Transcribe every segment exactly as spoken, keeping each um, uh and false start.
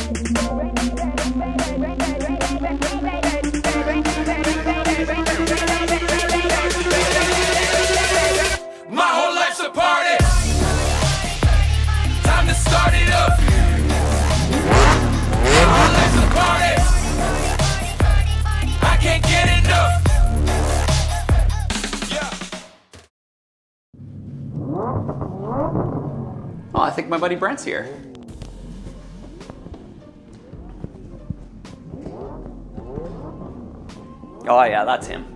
My whole life's a party. Time to start it up. My whole life's a party. I can't get enough. Yeah. Oh, I think my buddy Brent's here. Oh yeah, that's him.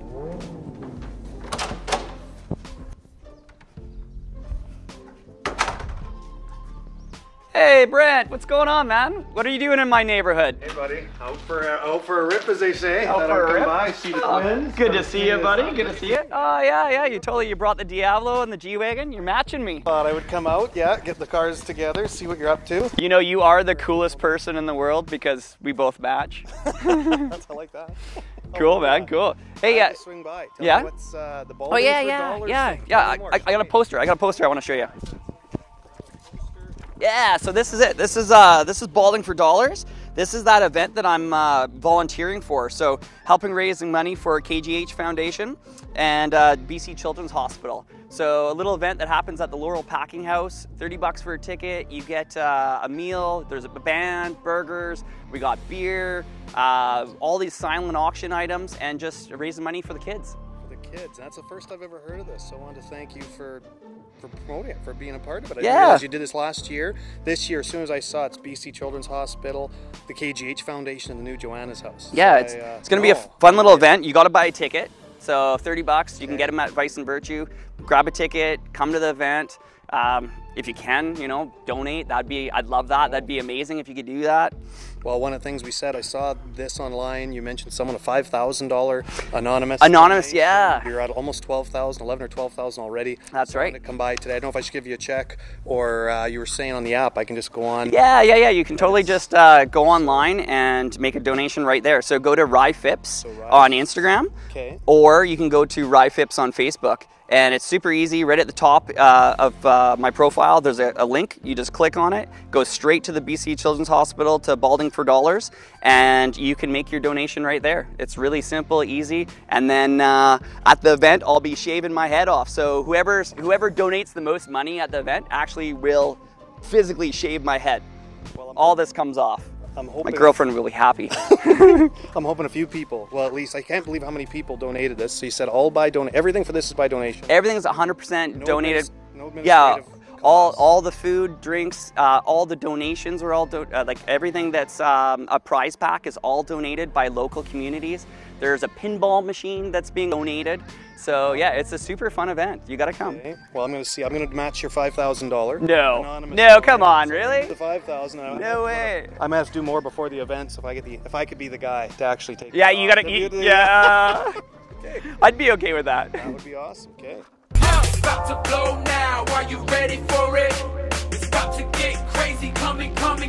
Hey Brent, what's going on, man? What are you doing in my neighborhood? Hey buddy, out for a, out for a rip, as they say. Out Thought for I'd a come rip? by, see the Oh, twins. good to see you, buddy. Good to see you. Oh yeah, yeah. You totally you brought the Diablo and the G-Wagon. You're matching me. Thought I would come out, yeah, get the cars together, see what you're up to. You know, you are the coolest person in the world because we both match. That's I like that. Cool, Oh, man. yeah. Cool. Hey, I yeah. have to swing by. Tell Yeah? me what's uh, the ball Oh yeah, for yeah, dollars? yeah, Tell yeah. me more, I, I, I got a poster. I got a poster. I want to show you. Yeah, so this is it. This is uh, this is Balding for Dollars. This is that event that I'm uh, volunteering for. So helping raising money for K G H Foundation and uh, B C Children's Hospital. So a little event that happens at the Laurel Packing House. thirty bucks for a ticket. You get uh, a meal. There's a band, burgers. We got beer. Uh, all these silent auction items, and just raising money for the kids. For the kids. That's the first I've ever heard of this. So I wanted to thank you for for promoting it, for being a part of it. I Yeah. didn't realize you did this last year. This year, as soon as I saw it's B C Children's Hospital, the K G H Foundation, and the new Joanna's House. Yeah, So it's, I, uh, it's going to be a no, fun little yeah. event. You got to buy a ticket. So thirty bucks, you can Okay. get them at Vice and Virtue. Grab a ticket, come to the event. Um, if you can, you know, donate. That'd be, I'd love that. That'd be amazing if you could do that. Well, one of the things we said, I saw this online. You mentioned someone a five thousand dollar anonymous. Anonymous, donation. yeah. You're at almost twelve thousand, eleven or twelve thousand already. That's So I right. wanted to come by today. I don't know if I should give you a check, or uh, you were saying on the app I can just go on. Yeah, yeah, yeah. You can totally just uh, go online and make a donation right there. So go to Ryan Fipke So Ryan- on Instagram, Okay. or you can go to Ryan Fipke on Facebook. And it's super easy. Right at the top uh, of uh, my profile, there's a, a link. You just click on it, goes straight to the B C Children's Hospital to Balding for Dollars, and you can make your donation right there. It's really simple, easy. And then uh, at the event, I'll be shaving my head off. So whoever's, whoever donates the most money at the event actually will physically shave my head. Well, I'm, All this comes off. I'm My hoping. girlfriend will be happy. I'm hoping a few people. Well, at least I can't believe how many people donated this. So you said all by donation. Everything for this is by donation. Everything is one hundred percent No donated. adminis- no Yeah, administrative all costs. all the food, drinks, uh, all the donations are all do uh, like everything that's um, a prize pack is all donated by local communities. There's a pinball machine that's being donated. So yeah, it's a super fun event. You gotta come. Okay. Well, I'm going to see. I'm going to match your five thousand dollar. No, no, come on, really? The five thousand. No way. I might have to do more before the event. So if I get the, if I could be the guy to actually take. Yeah, it you off. gotta. If You, you do- yeah, Okay. I'd be okay with that. That would be awesome. Okay. It's about to blow now. Are you ready for it? It's about to get crazy. Coming, coming.